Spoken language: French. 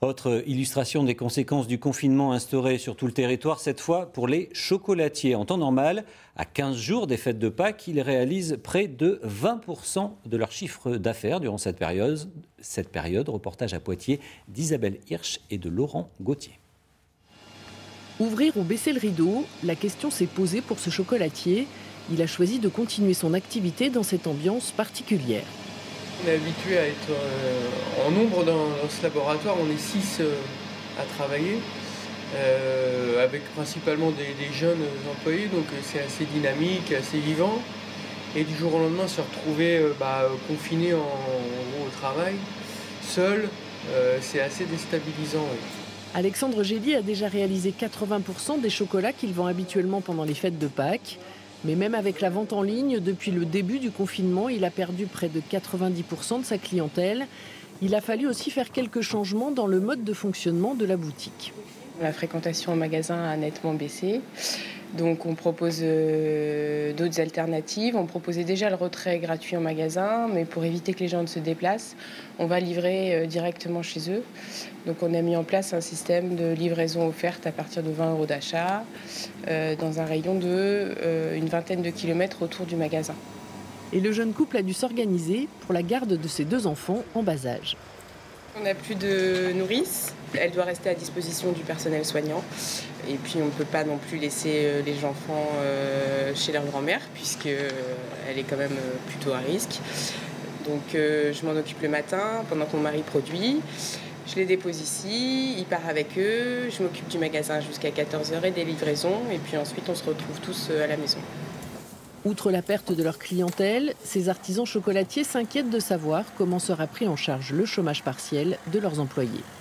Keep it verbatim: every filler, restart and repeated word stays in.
Autre illustration des conséquences du confinement instauré sur tout le territoire, cette fois pour les chocolatiers. En temps normal, à quinze jours des fêtes de Pâques, ils réalisent près de vingt pour cent de leur chiffre d'affaires durant cette période. Cette période, reportage à Poitiers d'Isabelle Hirsch et de Laurent Gauthier. Ouvrir ou baisser le rideau, la question s'est posée pour ce chocolatier. Il a choisi de continuer son activité dans cette ambiance particulière. On est habitué à être euh, en nombre dans, dans ce laboratoire, on est six euh, à travailler, euh, avec principalement des, des jeunes employés, donc euh, c'est assez dynamique, assez vivant. Et du jour au lendemain, se retrouver euh, bah, confiné en, en gros, au travail, seul, euh, c'est assez déstabilisant. Oui. Alexandre Gély a déjà réalisé quatre-vingts pour cent des chocolats qu'il vend habituellement pendant les fêtes de Pâques. Mais même avec la vente en ligne, depuis le début du confinement, il a perdu près de quatre-vingt-dix pour cent de sa clientèle. Il a fallu aussi faire quelques changements dans le mode de fonctionnement de la boutique. La fréquentation au magasin a nettement baissé. Donc on propose euh, d'autres alternatives. On proposait déjà le retrait gratuit en magasin, mais pour éviter que les gens ne se déplacent, on va livrer euh, directement chez eux. Donc on a mis en place un système de livraison offerte à partir de vingt euros d'achat euh, dans un rayon de euh, une vingtaine de kilomètres autour du magasin. Et le jeune couple a dû s'organiser pour la garde de ses deux enfants en bas âge. On n'a plus de nourrice, elle doit rester à disposition du personnel soignant. Et puis on ne peut pas non plus laisser les enfants chez leur grand-mère, puisqu'elle est quand même plutôt à risque. Donc je m'en occupe le matin, pendant que mon mari produit. Je les dépose ici, il part avec eux, je m'occupe du magasin jusqu'à quatorze heures et des livraisons. Et puis ensuite on se retrouve tous à la maison. Outre la perte de leur clientèle, ces artisans chocolatiers s'inquiètent de savoir comment sera pris en charge le chômage partiel de leurs employés.